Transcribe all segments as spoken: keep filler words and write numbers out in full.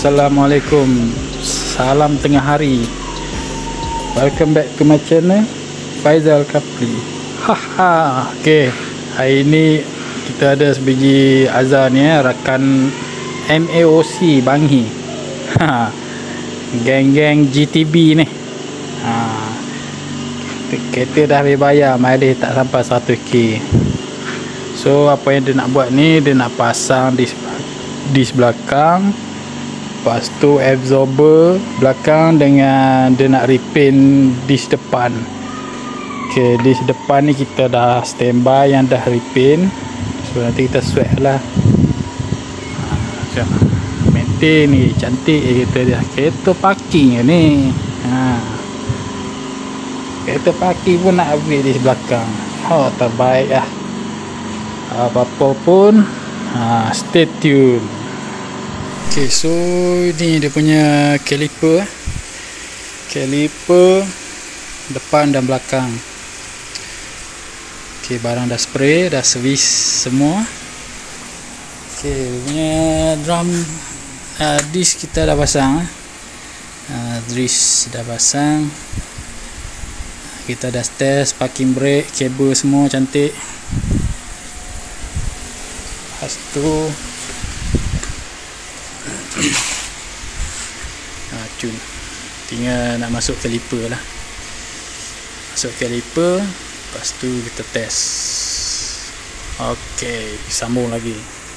Assalamualaikum, salam tengah hari. Welcome back to my channel Faizal Kapli. Haha. Okay, hari ini kita ada sebiji azan ya, rakan M A O C Bangi. Ha, geng-geng G T B ni. Ha, kereta dah habis bayar, mileage tak sampai seratus km. So apa yang dia nak buat ni, dia nak pasang di dis belakang, lepas tu absorber belakang, dengan dia nak repaint dis depan. Ok, dis depan ni kita dah standby yang dah repaint, so nanti kita swap lah. Ha, maintain ni cantik kereta dia. Kereta parking ni. Ha, kereta parking pun nak upgrade dis belakang. Oh, terbaik lah. Apa-apa pun, ha, stay tune. Ok, so ni dia punya caliper. Caliper depan dan belakang. Ok, barang dah spray, dah servis semua. Ok, punya drum uh, disc kita dah pasang. uh, Disc dah pasang. Kita dah test parking brake, kabel semua cantik. Lepas tu ha, cun, tinggal nak masuk caliper lah. Masuk caliper, lepas tu kita test. Ok, sambung lagi.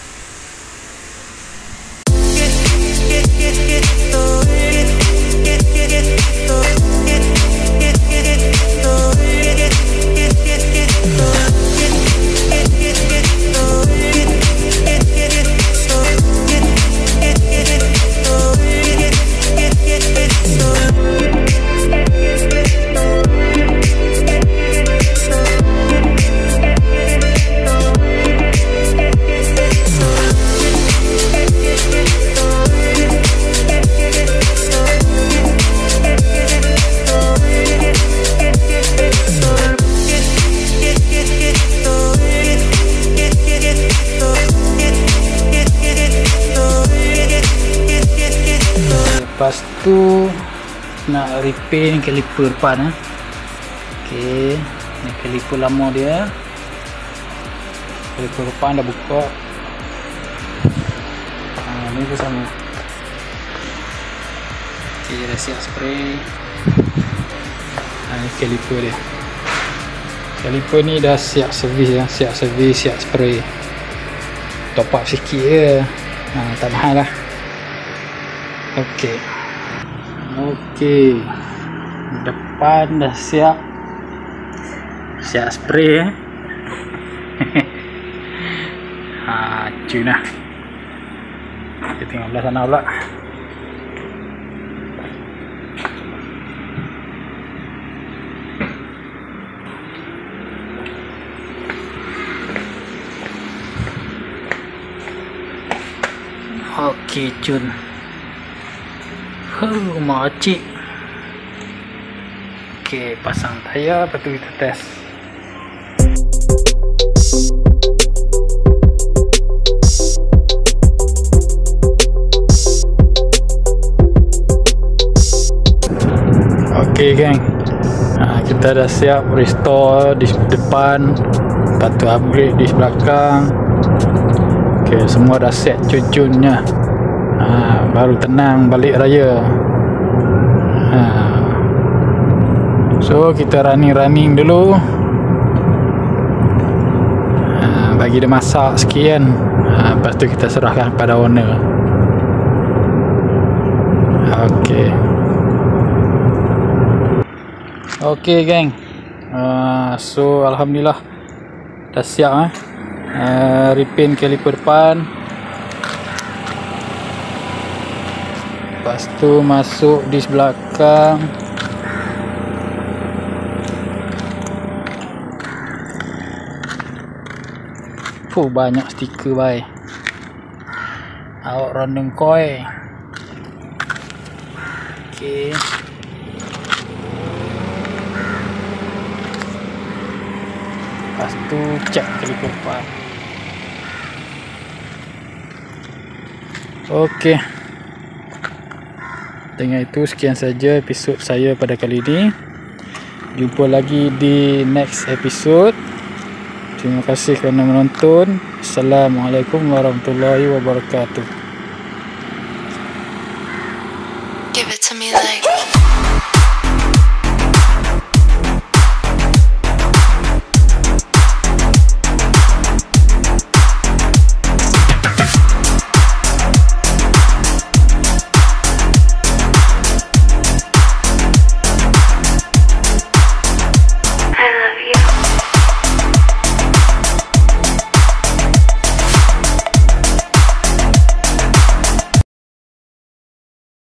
Lepas tu nak repaint caliper depan. eh. Ok, ni caliper lama dia. Caliper depan dah buka. Ha, ni pun sama. Ok, dah siap spray. Ha, ni caliper dia. Caliper ni dah siap servis ya, siap servis, siap spray. Top up sikit je. Ha, tak mahal lah. Ok, ok, depan dah siap, siap spray. eh. Ha, cun lah. Kita tengok belah sana pula. Ok, cun. Oh, makcik. Ok, pasang tayar, lepas tu kita test. Ok geng, ha, kita dah siap restore di depan, lepas tu upgrade di belakang. Ok, semua dah set cun-cunnya. Ha, baru tenang balik raya. Ha. So kita running-running dulu. Ha, bagi dia masak sikit kan. Ha, lepas tu kita serahkan pada owner. Ok, ok geng. uh, So alhamdulillah dah siap eh. uh, Repaint caliper depan. Lepas tu masuk di belakang. Fuh, banyak stiker baik. Awak random koi. Okay. Lepas tu cek caliper depan. Okay. Dengan itu sekian saja episod saya pada kali ini. Jumpa lagi di next episode. Terima kasih kerana menonton. Assalamualaikum warahmatullahi wabarakatuh.